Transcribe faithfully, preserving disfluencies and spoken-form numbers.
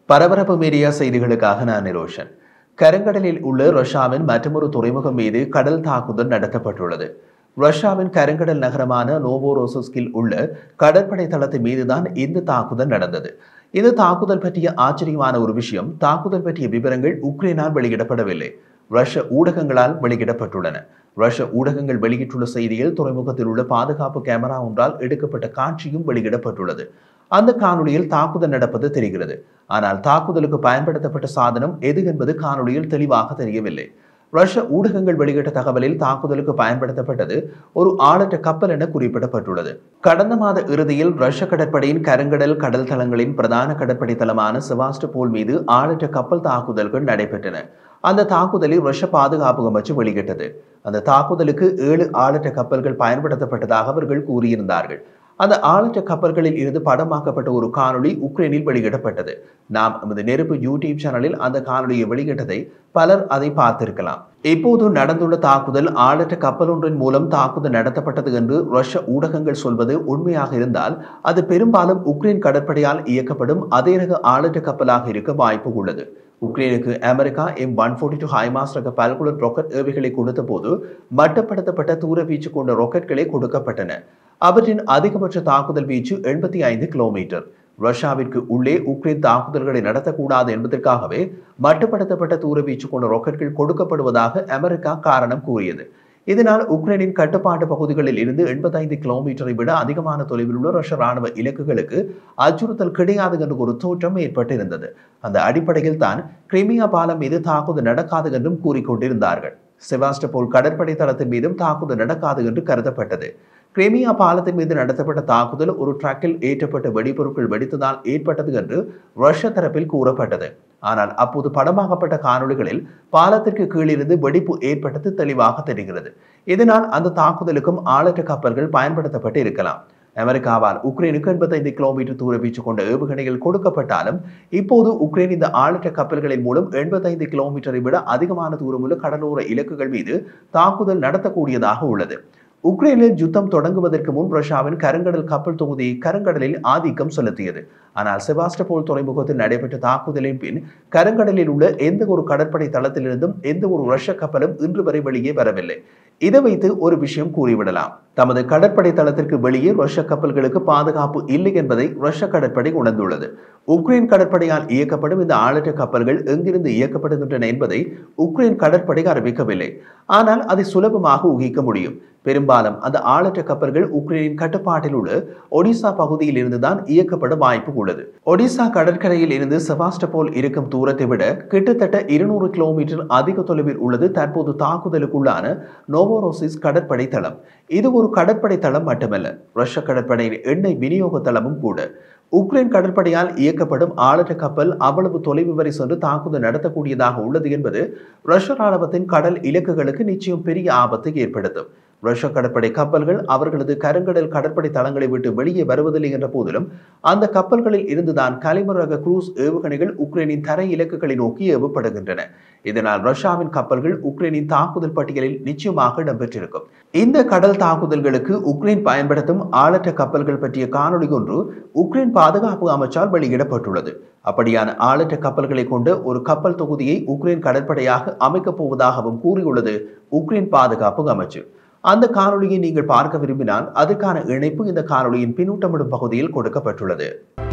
பரபரப்புமேடியா செய்திகளுக்காக நான் நிரோஷன். கருங்கடலில் உள்ள ரஷ்யாவின் மற்றொரு துறைமுகம் மீது கடல் தாக்குதல் நடத்தப்பட்டுள்ளது. ரஷ்யாவின் கருங்கடல் நகரமான நோவோரோசிஸ்கில் உள்ள கடற்படை தளத்தின் மீதுதான் இந்த தாக்குதல் நடந்தது. இந்த தாக்குதல் பற்றிய ஆச்சரியமான ஒரு விஷயம், தாக்குதல் பற்றிய விவரங்கள் உக்ரைனால் வெளியிடப்படவில்லை, ரஷ்ய ஊடகங்களால் வெளியிடப்பட்டுள்ளன. ரஷ்ய ஊடகங்கள் வெளியிட்டுள்ள செய்தியில் துறைமுகத்தில் உள்ள பாதுகாப்பு கேமரா ஒன்றால் எடுக்கப்பட்ட காட்சியும் வெளியிடப்பட்டுள்ளது. அந்த காணொலியில் தாக்குதல் நடப்பது தெரிகிறது. ஆனால் தாக்குதலுக்கு பயன்படுத்தப்பட்ட சாதனம் எது என்பது காணொலியில் தெளிவாக தெரியவில்லை. ரஷ்ய ஊடகங்கள் வெளியிட்ட தகவலில் தாக்குதலுக்கு பயன்படுத்தப்பட்டது ஒரு ஆளற்ற கப்பல் என குறிப்பிடப்பட்டுள்ளது. கடந்த மாத இறுதியில் ரஷ்ய கடற்படையின் கருங்கடல் கடல் தளங்களின் பிரதான கடற்படை தளமான செவாஸ்டோபோல் மீது ஆளற்ற கப்பல் தாக்குதல்கள் நடைபெற்றன. அந்த தாக்குதலை ரஷ்ய பாதுகாப்பு அமைச்சு வெளியிட்டது. அந்த தாக்குதலுக்கு ஏழு ஆளற்ற கப்பல்கள் பயன்படுத்தப்பட்டதாக அவர்கள் கூறியிருந்தார்கள். அந்த ஆளற்ற கப்பல்களில் இருந்து படமாக்கப்பட்ட ஒரு காணொலி உக்ரைனில் வெளியிடப்பட்டது. நாம் நமது நெருப்பு யூடியூப் சேனலில் அந்த காணொலியை வெளியிட்டதை பலர் அதை பார்த்திருக்கலாம். இப்போது நடந்துள்ள தாக்குதல் ஆளற்ற கப்பல் ஒன்றின் மூலம் தாக்குதல் நடத்தப்பட்டது என்று ரஷ்ய ஊடகங்கள் சொல்வது உண்மையாக இருந்தால் அது பெரும்பாலும் உக்ரைன் கடற்படையால் இயக்கப்படும் அதே ரக ஆளற்ற கப்பலாக இருக்க வாய்ப்பு உள்ளது. உக்ரைனுக்கு America M one forty two HIMARS ரக பல்குலர் ராக்கெட் ஏவுகளை கொடுத்த போது மட்டுப்படுத்தப்பட்ட தூர வீச்சு கொண்ட ராக்கெட்களே கொடுக்கப்பட்டன. அவற்றின் அதிகபட்ச தாக்குதல் வீச்சு எண்பத்தி ஐந்து கிலோமீட்டர். ரஷ்யாவிற்கு உள்ளே உக்ரைன் தாக்குதல்களை நடத்தக்கூடாது என்பதற்காகவே மட்டுப்படுத்தப்பட்ட தூர வீச்சு கொண்ட ராக்கெட்கள் கொடுக்கப்படுவதாக அமெரிக்கா காரணம் கூறியது. இதனால் உக்ரைனின் கட்டுப்பாட்டு பகுதிகளில் இருந்து எண்பத்தி ஐந்து கிலோமீட்டரை விட அதிகமான தொலைவில் உள்ள ரஷ்ய ராணுவ இலக்குகளுக்கு அச்சுறுத்தல் கிடையாது என்ற ஒரு தோற்றம் ஏற்பட்டிருந்தது. அந்த அடிப்படையில் தான் கிரிமியா பாலம் மீது தாக்குதல் நடக்காது என்றும் கூறிக்கொண்டிருந்தார்கள். செவாஸ்டோபோல் கடற்படை தளத்தின் மீதும் தாக்குதல் நடக்காது என்று கருதப்பட்டது. கிரிமியா பாலத்தின் மீது நடத்தப்பட்ட தாக்குதல் ஒரு ட்ரக்கில் ஏற்றப்பட்ட வெடிபொருட்கள் வெடித்ததால் ஏற்பட்டது என்று ரஷ்ய தரப்பில் கூறப்பட்டது. ஆனால் அப்போது படமாக்கப்பட்ட காணொலிகளில் பாலத்திற்கு கீழிருந்து வெடிப்பு ஏற்பட்டது தெளிவாக தெரிகிறது. இதனால் அந்த தாக்குதலுக்கும் ஆளற்ற கப்பல்கள் பயன்படுத்தப்பட்டு இருக்கலாம். அமெரிக்காவால் உக்ரைனுக்கு எண்பத்தி ஐந்து கிலோமீட்டர் தூர வீச்சு கொண்ட ஏவுகணைகள் கொடுக்கப்பட்டாலும் இப்போது உக்ரைன் இந்த ஆளற்ற கப்பல்களின் மூலம் எண்பத்தி ஐந்து கிலோமீட்டரை விட அதிகமான தூரமுள்ள கடலோர இலக்குகள் மீது தாக்குதல் நடத்தக்கூடியதாக உள்ளது. உக்ரைனில் யுத்தம் தொடங்குவதற்கு முன் ரஷ்யாவின் கருங்கடல் கப்பல் தொகுதி கருங்கடலில் ஆதிக்கம் செலுத்தியது. ஆனால் செவாஸ்டோபோல் துறைமுகத்தில் நடைபெற்ற தாக்குதலின் பின் கருங்கடலில் உள்ள எந்த ஒரு கடற்படை தளத்திலிருந்தும் எந்த ஒரு ரஷ்ய கப்பலும் இன்று வரை வெளியே வரவில்லை. இதை வைத்து ஒரு விஷயம் கூறிவிடலாம். தமது கடற்படை தளத்திற்கு வெளியே ரஷ்ய கப்பல்களுக்கு பாதுகாப்பு இல்லை என்பதை ரஷ்ய கடற்படை உணர்ந்துள்ளது. உக்ரைன் கடற்படையால் இயக்கப்படும் இந்த ஆளற்ற கப்பல்கள் எங்கிருந்து இயக்கப்படுகின்றன என்பதை உக்ரைன் கடற்படை அறிவிக்கவில்லை. ஆனால் அதை சுலபமாக ஊகிக்க முடியும். பெரும்பாலும் அந்த ஆளற்ற கப்பல்கள் உக்ரைனின் கட்டுப்பாட்டில் உள்ள ஒடிசா பகுதியில் இருந்துதான் இயக்கப்பட வாய்ப்பு உள்ளது. ஒடிசா கடற்கரையில் இருந்து செவாஸ்டோபோல் இருக்கும் தூரத்தை விட கிட்டத்தட்ட இருநூறு கிலோமீட்டர் அதிக தொலைவில் உள்ளது தற்போது தாக்குதலுக்குள்ளான நோவோரோசிஸ்க் கடற்படை தளம். இது ஒரு கடற்படை தளம் மட்டுமல்ல, ரஷ்ய கடற்படையின் எண்ணெய் விநியோக தளமும் கூட. உக்ரைன் கடற்படையால் இயக்கப்படும் ஆளற்ற கப்பல் அவ்வளவு தொலைவு வரை சென்று தாக்குதல் நடத்தக்கூடியதாக உள்ளது என்பது ரஷ்ய ராணுவத்தின் கடல் இலக்குகளுக்கு நிச்சயம் பெரிய ஆபத்தை ஏற்படுத்தும். ரஷ்ய கடற்படை கப்பல்கள் அவர்களது கருங்கடல் கடற்படை தளங்களை விட்டு வெளியே வருவதில்லை என்ற போதிலும் அந்த கப்பல்களில் இருந்துதான் கலிபர் ரக குரூஸ் ஏவுகணைகள் உக்ரைனின் தரை இலக்குகளை நோக்கி ஏவப்படுகின்றன. இதனால் ரஷ்யாவின் கப்பல்கள் உக்ரைனின் தாக்குதல் பட்டியலில் நிச்சயமாக இடம்பெற்றிருக்கும். இந்த கடல் தாக்குதல்களுக்கு உக்ரைன் பயன்படுத்தும் ஆளற்ற கப்பல்கள் பற்றிய காணொலி ஒன்று உக்ரைன் பாதுகாப்பு அமைச்சால் வெளியிடப்பட்டுள்ளது. அப்படியான ஆளற்ற கப்பல்களை கொண்ட ஒரு கப்பல் தொகுதியை உக்ரைன் கடற்படையாக அமைக்கப் போவதாகவும் கூறியுள்ளது உக்ரைன் பாதுகாப்பு அமைச்சு. அந்த காணொலியை நீங்கள் பார்க்க விரும்பினால் அதற்கான இணைப்பு இந்த காணொலியின் பின்னூட்டமிடும் பகுதியில் கொடுக்கப்பட்டுள்ளது.